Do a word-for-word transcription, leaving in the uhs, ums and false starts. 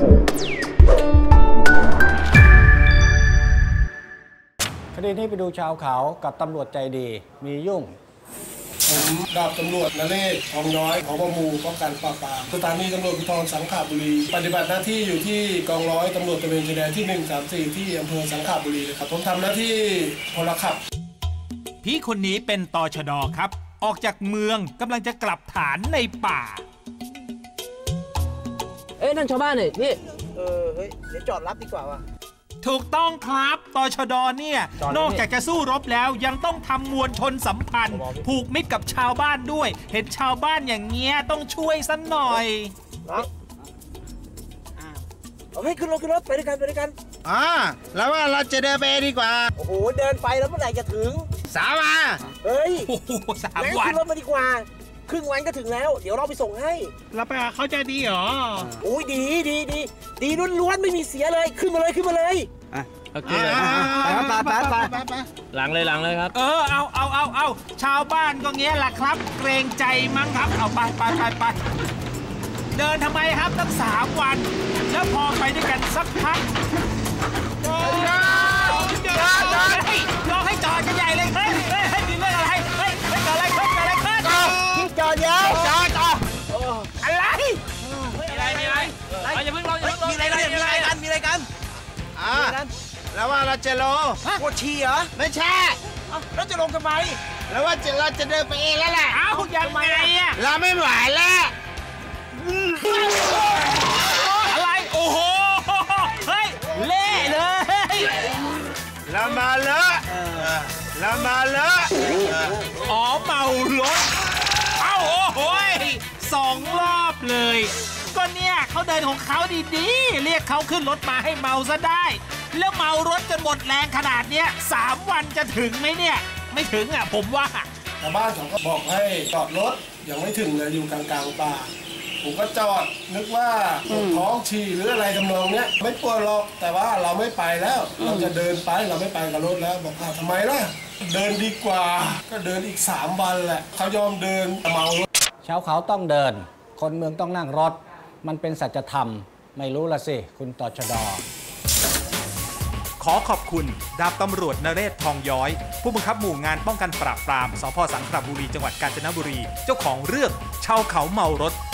คดีนี้ไปดูชาวเขากับตำรวจใจดีมียุ่งผมดาบตำรวจนเรศทองย้อยผบ.หมู่ป้องกันปราบปรามสถานีตำรวจภูธรสังขบุรีปฏิบัติหน้าที่อยู่ที่กองร้อยตำรวจตระเวนชายแดนที่หนึ่งสามสี่ที่อำเภอสังขบุรีครับผมทำหน้าที่พลขับพี่คนนี้เป็นตชด.ครับออกจากเมืองกำลังจะกลับฐานในป่าเอ้ยนั่นชาวบ้านเนี่ยพี่เออเฮ้ยเดี๋ยวจอดรับดีกว่าว่ะถูกต้องครับตชด.เนี่ยนอกจากจะสู้รบแล้วยังต้องทำมวลชนสัมพันธ์ผูกมิตรกับชาวบ้านด้วยเห็นชาวบ้านอย่างเงี้ยต้องช่วยสักหน่อยเอาให้ขึ้นรถขึ้นรถไปด้วยกันไปด้วยกันอ่าแล้วว่าเราจะเดินไปดีกว่าโอ้โหเดินไปแล้วเมื่อไหร่จะถึงสามวันเฮ้ยสามวันขึ้นรถมาดีกว่าครึ่งวันก็ถึงแล้วเดี๋ยวเราไปส่งให้แล้วไปเขาใจดีเหรอโอ้ยดีดีดีดีล้วนๆไม่มีเสียเลยขึ้นมาเลยขึ้นมาเลยอ่ะโอเคเลยไปไปไปไปหลังเลยหลังเลยครับเออเอาเอาเอาเอาชาวบ้านก็เงี้ยแหละครับเกรงใจมั้งครับเอาไปไปไปไปเดินทำไมครับตั้งสามวันแล้วพอไปด้วยกันสักพักรอรอให้จอดกันใหญ่เลยเฮ้ยเฮ้ยมีเรื่องอะไรเฮ้ยเกิดอะไรขึ้นเกิดอะไรขึ้นพี่จอดเดี๋ยวจอดจอดอะไรมีอะไรมีอะไรอย่าเพิ่งรออย่าเพิ่งรอมีอะไรมีอะไรกันมีอะไรกันอ่าแล้วว่าเราจะลงปวดฉี่เหรอไม่ใช่แล้วจะลงทำไมแล้วว่าเราจะเดินไปเองแล้วแหละเอ้ายังไงอ่ะเราไม่ไหวแล้วอะไรโอ้โหเฮ้ยเละเลยเรามาเลอะเรามาเลอะอ๋อเมารถเอ้าโอ้โหสองรอบเลยก็เนี่ยเขาเดินของเขาดีๆเรียกเขาขึ้นรถมาให้เมาซะได้แล้วเมารถจนหมดแรงขนาดเนี้ยสามวันจะถึงไหมเนี่ยไม่ถึงอ่ะผมว่าชาวบ้านเขาก็บอกให้จอดรถยังไม่ถึงเลยอยู่กลางๆป่าผมก็จอดนึกว่าท้องฉี่หรืออะไรทำนองเนี้ยไม่ปวดหรอกแต่ว่าเราไม่ไปแล้วเราจะเดินไปเราไม่ไปกับรถแล้วบอกว่าทำไมล่ะเดินดีกว่าก็เดินอีกสามวันแหละเขายอมเดินเมารถชาวเขาต้องเดินคนเมืองต้องนั่งรถมันเป็นสัจธรรมไม่รู้ละสิคุณตชด. ขอขอบคุณดาบตำรวจนเรศทองย้อยผู้บังคับหมู่งานป้องกันปราบปรามสภ.สังขบุรีจังหวัดกาญจนบุรีเจ้าของเรื่องชาวเขาเมารถ